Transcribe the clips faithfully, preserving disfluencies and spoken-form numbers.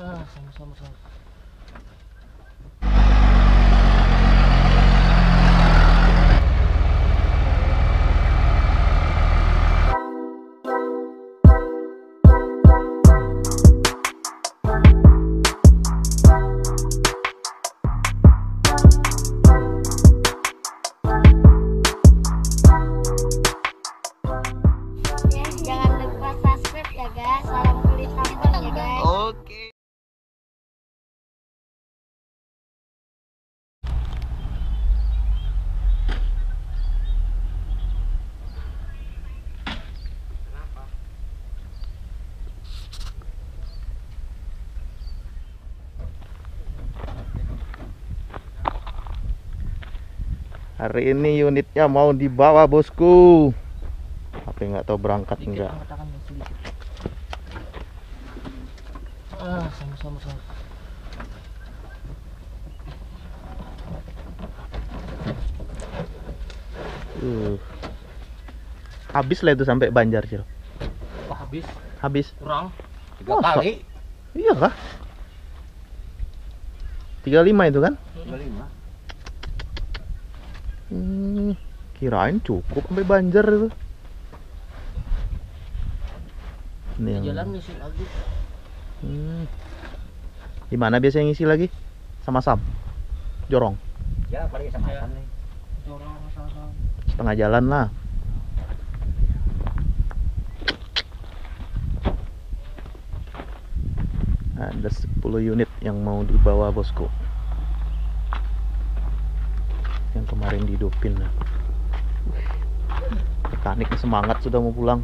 Ah, sama-sama. Jangan lupa subscribe ya guys. Salam kulit tambang ya guys. Oke. Hari ini unitnya mau dibawa bosku, tapi nggak tahu berangkat enggak. Ah, sama-sama. Uh. Habis lah itu sampai Banjar, Cil. Oh, habis. Habis. Kurang. Tiga kali. Iya kah? tiga puluh lima itu kan? tiga puluh lima. Hmm, kirain cukup sampai Banjar itu. Ini yang... Jalan ngisi lagi. Hmm. Di mana biasanya ngisi lagi? Sama Sam? Jorong? Ya, paling sama Sam nih. Jorong sama. Setengah jalan lah. Ada sepuluh unit yang mau dibawa bosku, yang kemarin dihidupin. Mekaniknya semangat sudah mau pulang.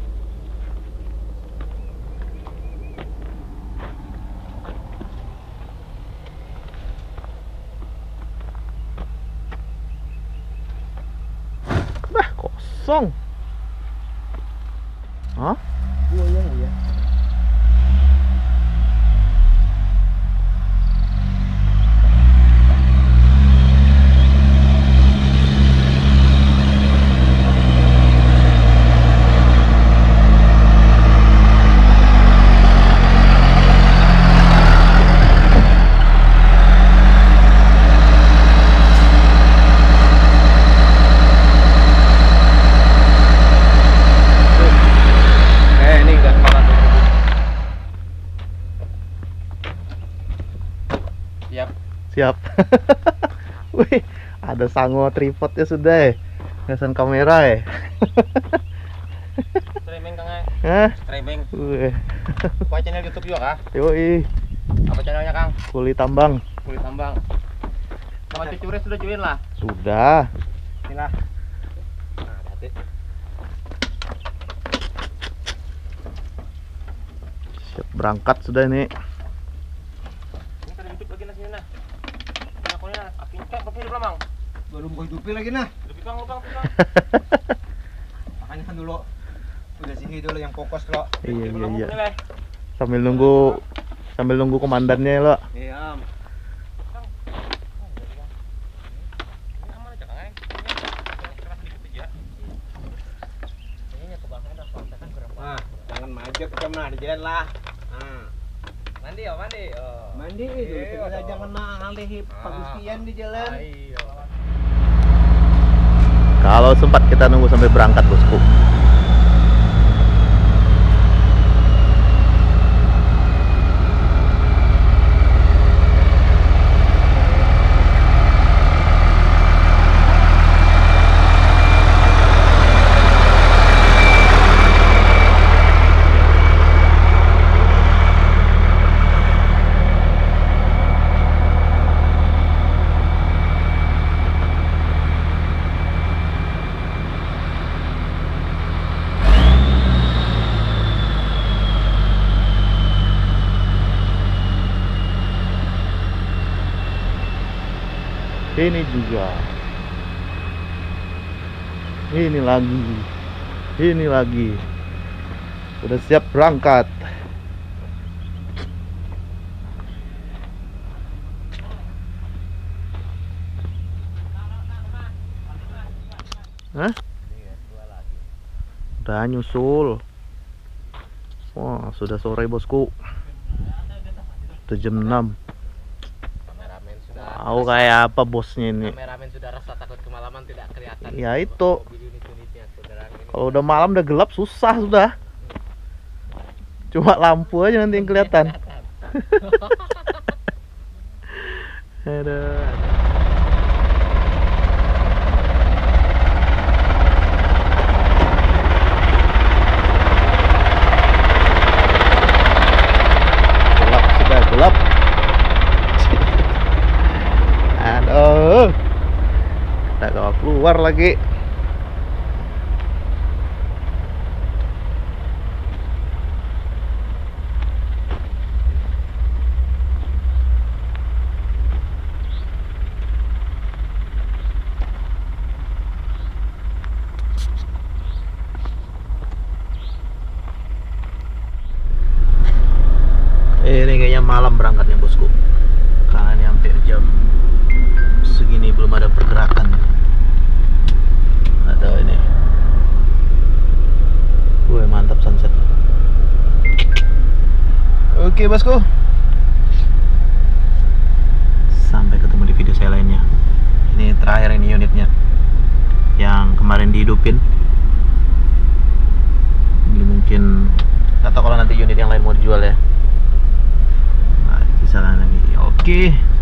Bah, kosong. Hah? Buaya ya. Siap. Siap. Wih, ada sango tripodnya sudah ya. Ngasan kamera ya. Streaming Kang. Hah? Streaming. Wih. Apa channel YouTube juga kah? Yoi, Apa channelnya Kang? Kulit Tambang. Kulit tambang. Sama cucure sudah join lah. Sudah. Sini lah. Nah, hati. Siap berangkat sudah nih. Ini kan YouTube lagi nah sini nah. Nah, kau ini nah, api kan kopi di belakang. Belum gue hidupin lagi nah. Lebih Kang, lu Kang, Kang. Makanya kan dulu udah sini dulu yang fokus lo. Iya iya iya. Sambil nunggu sambil nunggu komandannya lo. Iya. Nah, jangan majek kemana di jalan lah. Nah, Mandi ya, mandi. Oh. mandi dulu Iya, kita dong. jangan alihi pagustian di jalan. Ayo. Kalau sempat kita nunggu sampai berangkat bosku. Ini juga. Ini lagi. Ini lagi. Udah siap berangkat. Hah? Udah nyusul. Wah, sudah sore bosku. tuh jam enam. Kameramen sudah. Tahu kayak apa bosnya ini. Kameramen sudah rasa takut kemalaman tidak kelihatan. Ya itu. Mobil unit-unitnya, saudara. Ini Kalau udah malam udah gelap susah sudah. Cuma lampu aja nanti yang kelihatan. Aduh. Gelap sudah gelap. Aduh. Kita gak keluar lagi. Ini kayaknya malam berangkatnya bosku, karena ini hampir jam segini belum ada pergerakan. Ada ini. Wih, mantap sunset. Oke bosku, sampai ketemu di video saya lainnya. Ini terakhir ini unitnya yang kemarin dihidupin. Ini mungkin atau kalau nanti unit yang lain mau dijual ya. Nah, kisaran lagi. Oke.